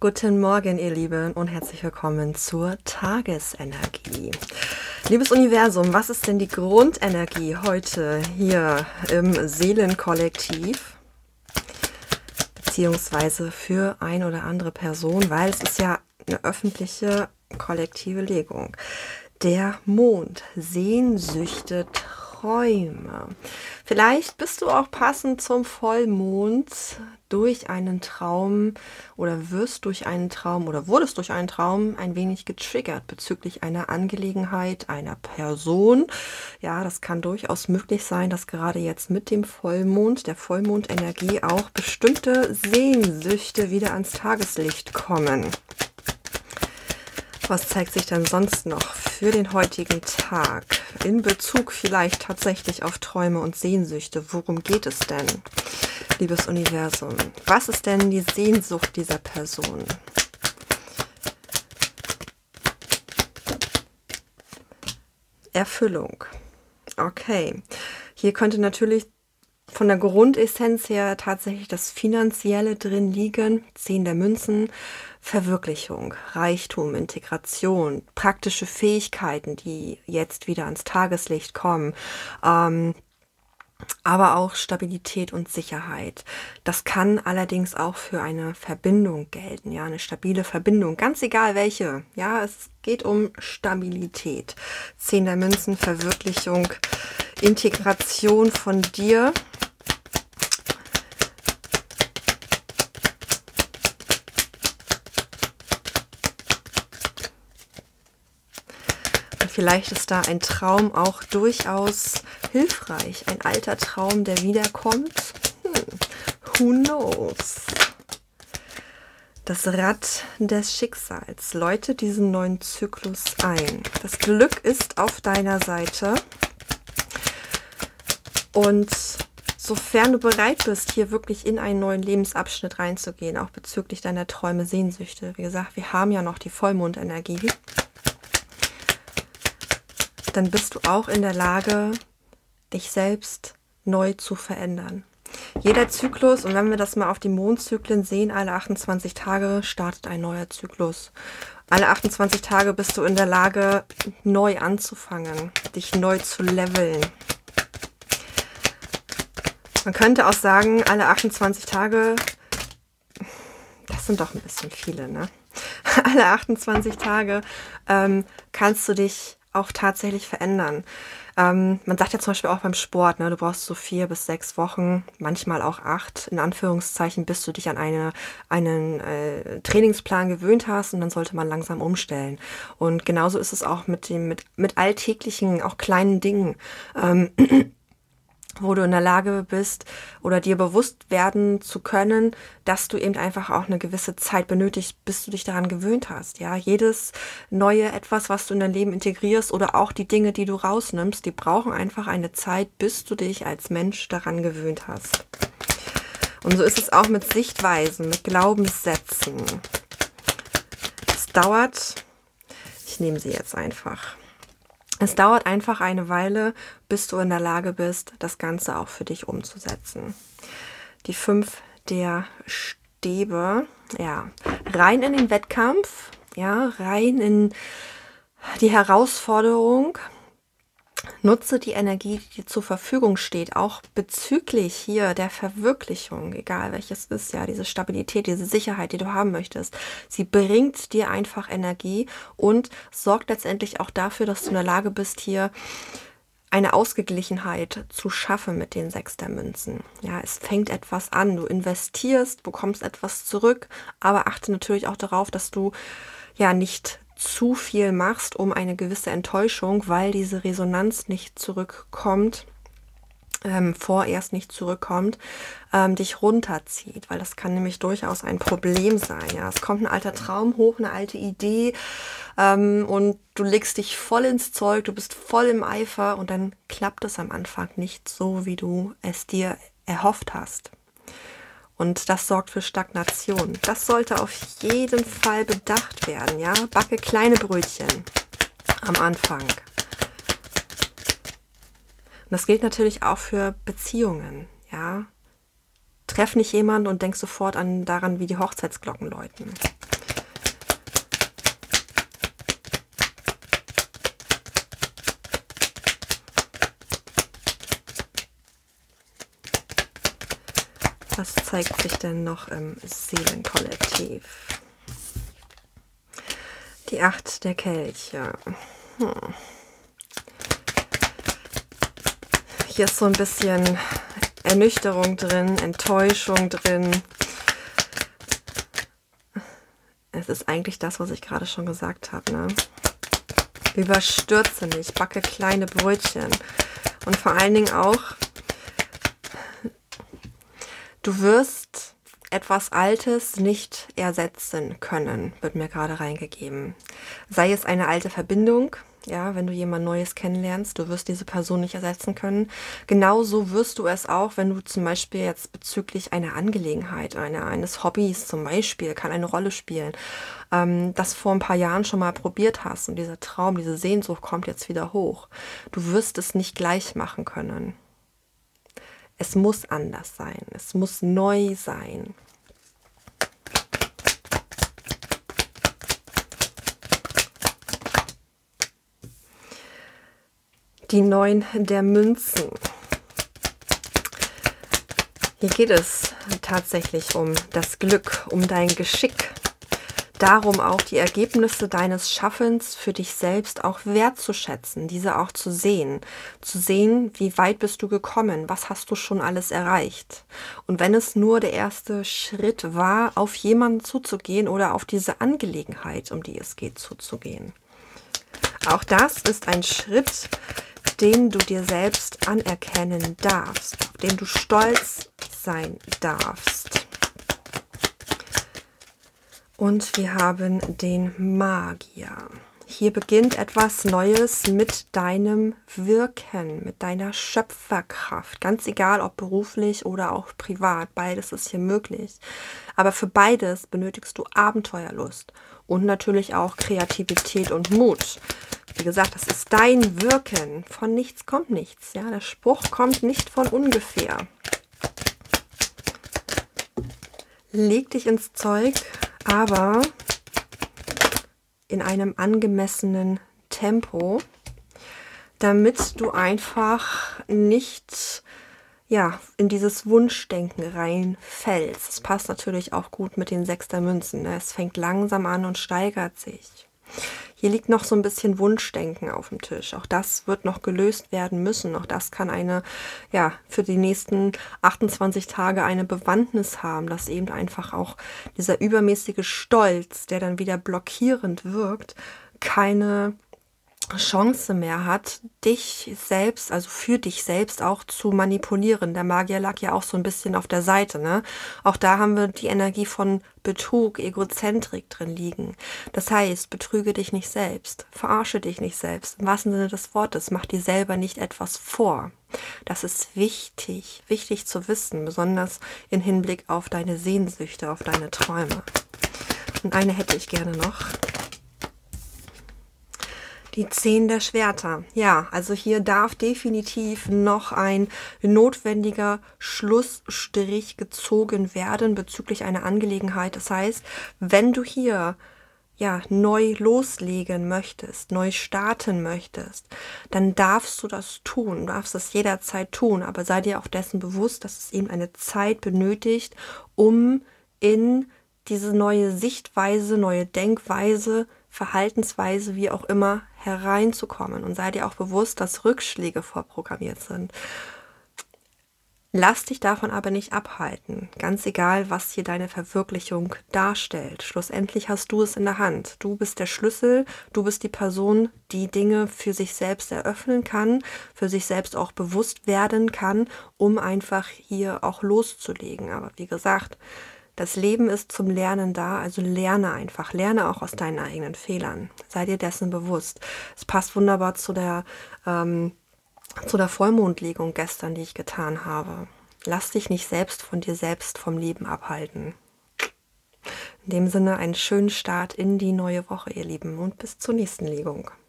Guten Morgen, ihr Lieben, und herzlich willkommen zur Tagesenergie. Liebes Universum, was ist denn die Grundenergie heute hier im Seelenkollektiv? Beziehungsweise für ein oder andere Person, weil es ist ja eine öffentliche, kollektive Legung. Der Mond, Sehnsüchte, Träume. Vielleicht bist du auch passend zum Vollmond durch einen Traum oder wirst durch einen Traum oder wurdest durch einen Traum ein wenig getriggert bezüglich einer Angelegenheit, einer Person. Ja, das kann durchaus möglich sein, dass gerade jetzt mit dem Vollmond, der Vollmondenergie auch bestimmte Sehnsüchte wieder ans Tageslicht kommen. Was zeigt sich dann sonst noch für den heutigen Tag in Bezug vielleicht tatsächlich auf Träume und Sehnsüchte? Worum geht es denn, liebes Universum? Was ist denn die Sehnsucht dieser Person? Erfüllung. Okay, hier könnte natürlich von der Grundessenz her tatsächlich das Finanzielle drin liegen, 10 der Münzen, Verwirklichung, Reichtum, Integration, praktische Fähigkeiten, die jetzt wieder ans Tageslicht kommen, aber auch Stabilität und Sicherheit. Das kann allerdings auch für eine Verbindung gelten, ja, eine stabile Verbindung, ganz egal welche. Ja, es geht um Stabilität. 10 der Münzen, Verwirklichung, Integration von dir. Vielleicht ist da ein Traum auch durchaus hilfreich. Ein alter Traum, der wiederkommt. Who knows? Das Rad des Schicksals läutet diesen neuen Zyklus ein. Das Glück ist auf deiner Seite. Und sofern du bereit bist, hier wirklich in einen neuen Lebensabschnitt reinzugehen, auch bezüglich deiner Träume, Sehnsüchte. Wie gesagt, wir haben ja noch die Vollmondenergie. Dann bist du auch in der Lage, dich selbst neu zu verändern. Jeder Zyklus, und wenn wir das mal auf die Mondzyklen sehen, alle 28 Tage startet ein neuer Zyklus. Alle 28 Tage bist du in der Lage, neu anzufangen, dich neu zu leveln. Man könnte auch sagen, alle 28 Tage, das sind doch ein bisschen viele, ne? Alle 28 Tage kannst du dich auch tatsächlich verändern. Man sagt ja zum Beispiel auch beim Sport, ne, du brauchst so 4 bis 6 Wochen, manchmal auch 8, in Anführungszeichen, bis du dich an einen Trainingsplan gewöhnt hast, und dann sollte man langsam umstellen. Und genauso ist es auch mit alltäglichen, auch kleinen Dingen. Wo du in der Lage bist oder dir bewusst werden zu können, dass du eben einfach auch eine gewisse Zeit benötigst, bis du dich daran gewöhnt hast. Ja, jedes neue etwas, was du in dein Leben integrierst oder auch die Dinge, die du rausnimmst, die brauchen einfach eine Zeit, bis du dich als Mensch daran gewöhnt hast. Und so ist es auch mit Sichtweisen, mit Glaubenssätzen. Es dauert, ich nehme sie jetzt einfach. Es dauert einfach eine Weile, bis du in der Lage bist, das Ganze auch für dich umzusetzen. Die 5 der Stäbe, ja, rein in den Wettkampf, ja, rein in die Herausforderung. Nutze die Energie, die dir zur Verfügung steht, auch bezüglich hier der Verwirklichung, egal welches ist, ja, diese Stabilität, diese Sicherheit, die du haben möchtest. Sie bringt dir einfach Energie und sorgt letztendlich auch dafür, dass du in der Lage bist, hier eine Ausgeglichenheit zu schaffen mit den 6 der Münzen. Ja, es fängt etwas an, du investierst, bekommst etwas zurück, aber achte natürlich auch darauf, dass du ja nicht zu viel machst, um eine gewisse Enttäuschung, weil diese Resonanz nicht zurückkommt, vorerst nicht zurückkommt, dich runterzieht, weil das kann nämlich durchaus ein Problem sein. Ja, es kommt ein alter Traum hoch, eine alte Idee, und du legst dich voll ins Zeug, du bist voll im Eifer und dann klappt es am Anfang nicht so, wie du es dir erhofft hast. Und das sorgt für Stagnation. Das sollte auf jeden Fall bedacht werden. Ja? Backe kleine Brötchen am Anfang. Und das gilt natürlich auch für Beziehungen. Ja? Treff nicht jemanden und denk sofort daran, wie die Hochzeitsglocken läuten. Was zeigt sich denn noch im Seelenkollektiv? Die 8 der Kelche. Hier ist so ein bisschen Ernüchterung drin, Enttäuschung drin. Es ist eigentlich das, was ich gerade schon gesagt habe, ne? Überstürze nicht, backe kleine Brötchen. Und vor allen Dingen auch, du wirst etwas Altes nicht ersetzen können, wird mir gerade reingegeben. Sei es eine alte Verbindung, ja, wenn du jemand Neues kennenlernst, du wirst diese Person nicht ersetzen können. Genauso wirst du es auch, wenn du zum Beispiel jetzt bezüglich einer Angelegenheit, eines Hobbys zum Beispiel, kann eine Rolle spielen, das vor ein paar Jahren schon mal probiert hast und dieser Traum, diese Sehnsucht kommt jetzt wieder hoch. Du wirst es nicht gleich machen können. Es muss anders sein, es muss neu sein. Die 9 der Münzen. Hier geht es tatsächlich um das Glück, um dein Geschick. Darum auch die Ergebnisse deines Schaffens für dich selbst auch wertzuschätzen, diese auch zu sehen, wie weit bist du gekommen, was hast du schon alles erreicht. Und wenn es nur der erste Schritt war, auf jemanden zuzugehen oder auf diese Angelegenheit, um die es geht, zuzugehen. Auch das ist ein Schritt, den du dir selbst anerkennen darfst, auf den du stolz sein darfst. Und wir haben den Magier. Hier beginnt etwas Neues mit deinem Wirken, mit deiner Schöpferkraft. Ganz egal, ob beruflich oder auch privat, beides ist hier möglich. Aber für beides benötigst du Abenteuerlust und natürlich auch Kreativität und Mut. Wie gesagt, das ist dein Wirken. Von nichts kommt nichts. Ja? Der Spruch kommt nicht von ungefähr. Leg dich ins Zeug, aber in einem angemessenen Tempo, damit du einfach nicht in dieses Wunschdenken reinfällst. Das passt natürlich auch gut mit den 6 der Münzen. Ne? Es fängt langsam an und steigert sich. Hier liegt noch so ein bisschen Wunschdenken auf dem Tisch. Auch das wird noch gelöst werden müssen. Auch das kann für die nächsten 28 Tage eine Bewandtnis haben, dass eben einfach auch dieser übermäßige Stolz, der dann wieder blockierend wirkt, keine Chance mehr hat, dich selbst, also für dich selbst auch zu manipulieren. Der Magier lag ja auch so ein bisschen auf der Seite, ne? Auch da haben wir die Energie von Betrug, Egozentrik drin liegen. Das heißt, betrüge dich nicht selbst, verarsche dich nicht selbst. Im wahrsten Sinne des Wortes, mach dir selber nicht etwas vor. Das ist wichtig zu wissen, besonders im Hinblick auf deine Sehnsüchte, auf deine Träume. Und eine hätte ich gerne noch. Die 10 der Schwerter. Ja, also hier darf definitiv noch ein notwendiger Schlussstrich gezogen werden bezüglich einer Angelegenheit. Das heißt, wenn du hier neu loslegen möchtest, neu starten möchtest, dann darfst du das tun, du darfst das jederzeit tun, aber sei dir auch dessen bewusst, dass es eben eine Zeit benötigt, um in diese neue Sichtweise, neue Denkweise, Verhaltensweise, wie auch immer, hereinzukommen. Und sei dir auch bewusst, dass Rückschläge vorprogrammiert sind. Lass dich davon aber nicht abhalten. Ganz egal, was hier deine Verwirklichung darstellt. Schlussendlich hast du es in der Hand. Du bist der Schlüssel, du bist die Person, die Dinge für sich selbst eröffnen kann, für sich selbst auch bewusst werden kann, um einfach hier auch loszulegen. Aber wie gesagt, das Leben ist zum Lernen da, also lerne einfach. Lerne auch aus deinen eigenen Fehlern. Sei dir dessen bewusst. Es passt wunderbar zu der Vollmondlegung gestern, die ich getan habe. Lass dich nicht selbst von dir selbst vom Leben abhalten. In dem Sinne einen schönen Start in die neue Woche, ihr Lieben, und bis zur nächsten Legung.